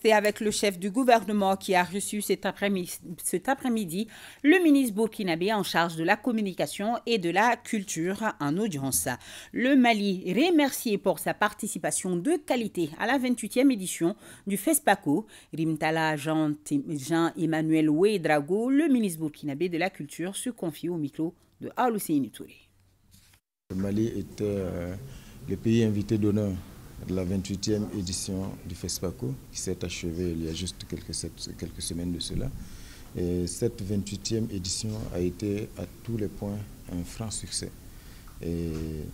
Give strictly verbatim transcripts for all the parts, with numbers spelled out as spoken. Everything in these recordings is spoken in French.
C'était avec le chef du gouvernement qui a reçu cet après-midi, cet après-midi le ministre burkinabé en charge de la communication et de la culture en audience. Le Mali remercié pour sa participation de qualité à la vingt-huitième édition du FESPACO. Rimtala Jean-Emmanuel Ouedraogo, le ministre burkinabé de la culture, se confie au micro de Aoulusseini Touré. Le Mali était euh, le pays invité d'honneur de la vingt-huitième édition du FESPACO qui s'est achevée il y a juste quelques, quelques semaines de cela. Et cette vingt-huitième édition a été à tous les points un franc succès. Et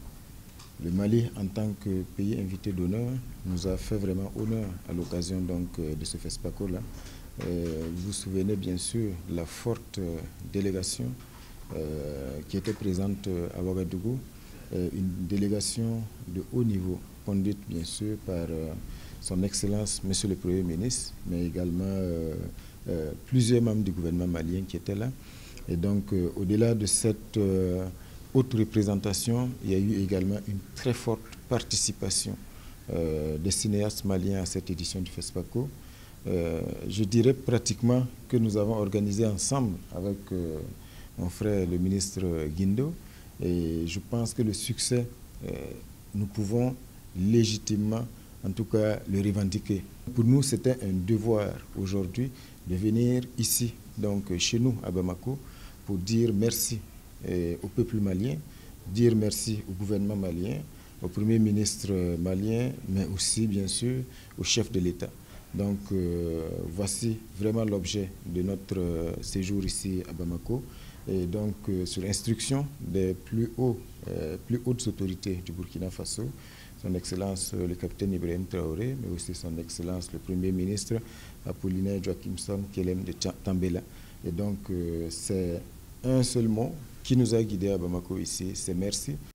le Mali, en tant que pays invité d'honneur, nous a fait vraiment honneur à l'occasion donc de ce FESPACO-là. Vous vous souvenez bien sûr de la forte délégation euh, qui était présente à Ouagadougou, une délégation de haut niveau, conduite bien sûr par euh, son Excellence Monsieur le Premier ministre, mais également euh, euh, plusieurs membres du gouvernement malien qui étaient là. Et donc, euh, au-delà de cette euh, haute représentation, il y a eu également une très forte participation euh, des cinéastes maliens à cette édition du FESPACO. Euh, je dirais pratiquement que nous avons organisé ensemble avec euh, mon frère le ministre Guindo, et je pense que le succès, euh, nous pouvons légitimement, en tout cas, le revendiquer. Pour nous, c'était un devoir aujourd'hui de venir ici, donc chez nous, à Bamako, pour dire merci euh, au peuple malien, dire merci au gouvernement malien, au Premier ministre malien, mais aussi, bien sûr, au chef de l'État. Donc, euh, voici vraiment l'objet de notre euh, séjour ici à Bamako. Et donc, euh, sur instruction des plus, hauts, euh, plus hautes autorités du Burkina Faso, son Excellence euh, le capitaine Ibrahim Traoré, mais aussi son Excellence le Premier ministre Apollinaire Joachimson Kelem de Tambela. Et donc, euh, c'est un seul mot qui nous a guidés à Bamako ici, c'est merci.